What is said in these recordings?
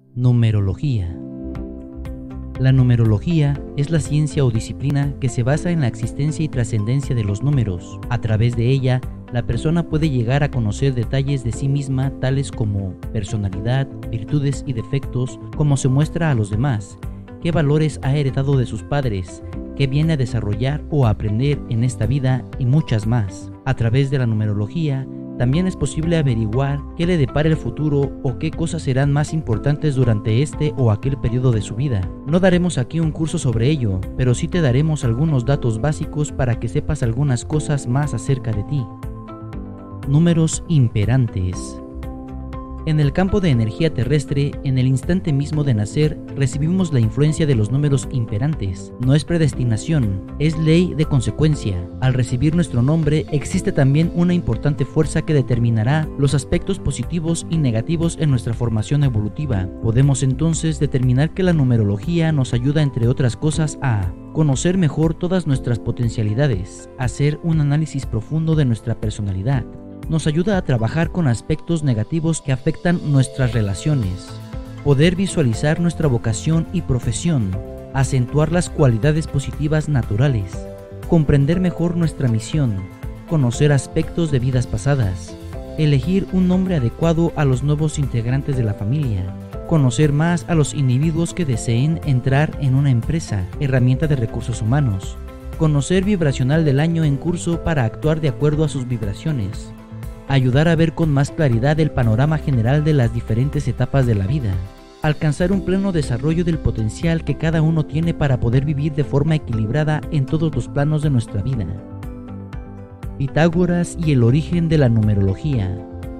Numerología. La numerología es la ciencia o disciplina que se basa en la existencia y trascendencia de los números. A través de ella, la persona puede llegar a conocer detalles de sí misma, tales como personalidad, virtudes y defectos, cómo se muestra a los demás, qué valores ha heredado de sus padres, qué viene a desarrollar o a aprender en esta vida y muchas más. A través de la numerología, también es posible averiguar qué le depara el futuro o qué cosas serán más importantes durante este o aquel periodo de su vida. No daremos aquí un curso sobre ello, pero sí te daremos algunos datos básicos para que sepas algunas cosas más acerca de ti. Números imperantes. En el campo de energía terrestre, en el instante mismo de nacer, recibimos la influencia de los números imperantes. No es predestinación, es ley de consecuencia. Al recibir nuestro nombre, existe también una importante fuerza que determinará los aspectos positivos y negativos en nuestra formación evolutiva. Podemos entonces determinar que la numerología nos ayuda, entre otras cosas, a conocer mejor todas nuestras potencialidades, hacer un análisis profundo de nuestra personalidad. Nos ayuda a trabajar con aspectos negativos que afectan nuestras relaciones, poder visualizar nuestra vocación y profesión, acentuar las cualidades positivas naturales, comprender mejor nuestra misión, conocer aspectos de vidas pasadas, elegir un nombre adecuado a los nuevos integrantes de la familia, conocer más a los individuos que deseen entrar en una empresa, herramienta de recursos humanos, conocer vibracional del año en curso para actuar de acuerdo a sus vibraciones, ayudar a ver con más claridad el panorama general de las diferentes etapas de la vida, alcanzar un pleno desarrollo del potencial que cada uno tiene para poder vivir de forma equilibrada en todos los planos de nuestra vida. Pitágoras y el origen de la numerología.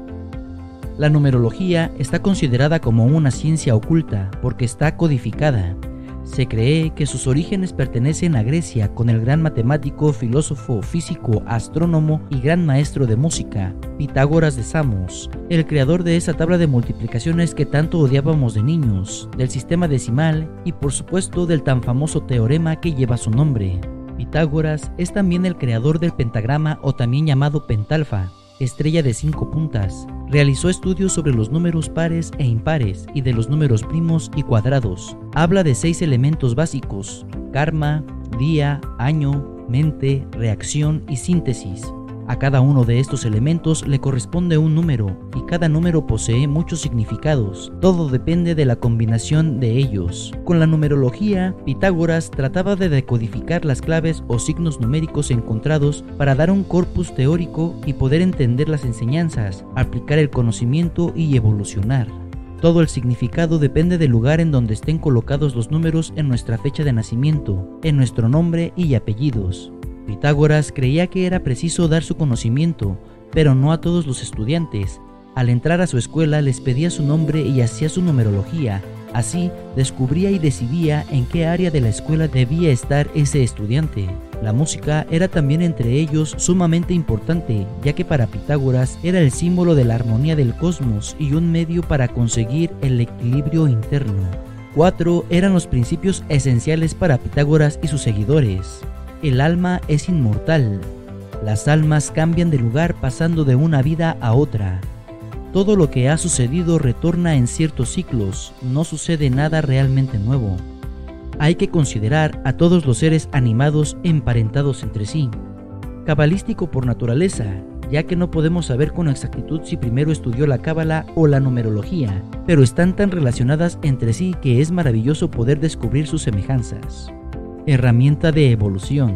La numerología está considerada como una ciencia oculta porque está codificada. Se cree que sus orígenes pertenecen a Grecia, con el gran matemático, filósofo, físico, astrónomo y gran maestro de música, Pitágoras de Samos, el creador de esa tabla de multiplicaciones que tanto odiábamos de niños, del sistema decimal y por supuesto del tan famoso teorema que lleva su nombre. Pitágoras es también el creador del pentagrama, o también llamado pentalfa, estrella de 5 puntas. Realizó estudios sobre los números pares e impares y de los números primos y cuadrados. Habla de 6 elementos básicos: karma, día, año, mente, reacción y síntesis. A cada uno de estos elementos le corresponde un número, y cada número posee muchos significados. Todo depende de la combinación de ellos. Con la numerología, Pitágoras trataba de decodificar las claves o signos numéricos encontrados para dar un corpus teórico y poder entender las enseñanzas, aplicar el conocimiento y evolucionar. Todo el significado depende del lugar en donde estén colocados los números en nuestra fecha de nacimiento, en nuestro nombre y apellidos. Pitágoras creía que era preciso dar su conocimiento, pero no a todos los estudiantes. Al entrar a su escuela les pedía su nombre y hacía su numerología. Así descubría y decidía en qué área de la escuela debía estar ese estudiante. La música era también entre ellos sumamente importante, ya que para Pitágoras era el símbolo de la armonía del cosmos y un medio para conseguir el equilibrio interno. 4 eran los principios esenciales para Pitágoras y sus seguidores. El alma es inmortal. Las almas cambian de lugar pasando de una vida a otra. Todo lo que ha sucedido retorna en ciertos ciclos, no sucede nada realmente nuevo. Hay que considerar a todos los seres animados emparentados entre sí. Cabalístico por naturaleza, ya que no podemos saber con exactitud si primero estudió la cábala o la numerología, pero están tan relacionadas entre sí que es maravilloso poder descubrir sus semejanzas. Herramienta de evolución.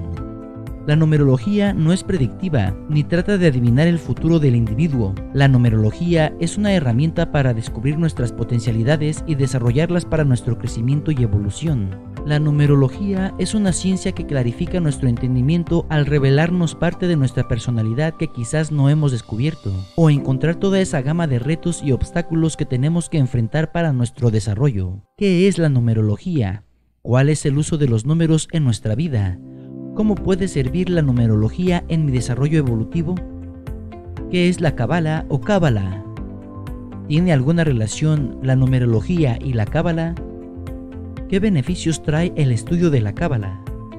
La numerología no es predictiva, ni trata de adivinar el futuro del individuo. La numerología es una herramienta para descubrir nuestras potencialidades y desarrollarlas para nuestro crecimiento y evolución. La numerología es una ciencia que clarifica nuestro entendimiento al revelarnos parte de nuestra personalidad que quizás no hemos descubierto, o encontrar toda esa gama de retos y obstáculos que tenemos que enfrentar para nuestro desarrollo. ¿Qué es la numerología? ¿Cuál es el uso de los números en nuestra vida? ¿Cómo puede servir la numerología en mi desarrollo evolutivo? ¿Qué es la cábala o cábala? ¿Tiene alguna relación la numerología y la cábala? ¿Qué beneficios trae el estudio de la cábala?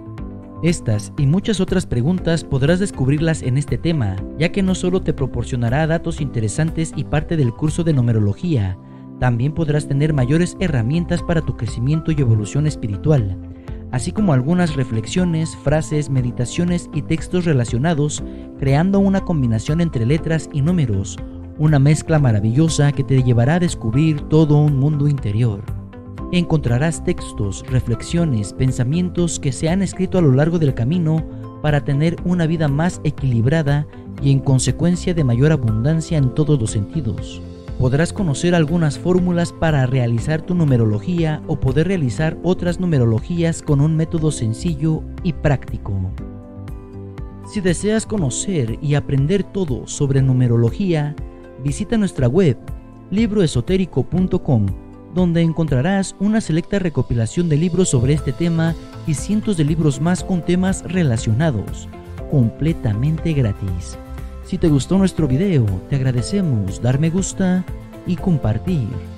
Estas y muchas otras preguntas podrás descubrirlas en este tema, ya que no solo te proporcionará datos interesantes y parte del curso de numerología, También podrás tener mayores herramientas para tu crecimiento y evolución espiritual, así como algunas reflexiones, frases, meditaciones y textos relacionados, creando una combinación entre letras y números, una mezcla maravillosa que te llevará a descubrir todo un mundo interior. Encontrarás textos, reflexiones, pensamientos que se han escrito a lo largo del camino para tener una vida más equilibrada y en consecuencia de mayor abundancia en todos los sentidos. Podrás conocer algunas fórmulas para realizar tu numerología o poder realizar otras numerologías con un método sencillo y práctico. Si deseas conocer y aprender todo sobre numerología, visita nuestra web libroesotérico.com, donde encontrarás una selecta recopilación de libros sobre este tema y cientos de libros más con temas relacionados, completamente gratis. Si te gustó nuestro video, te agradecemos dar me gusta y compartir.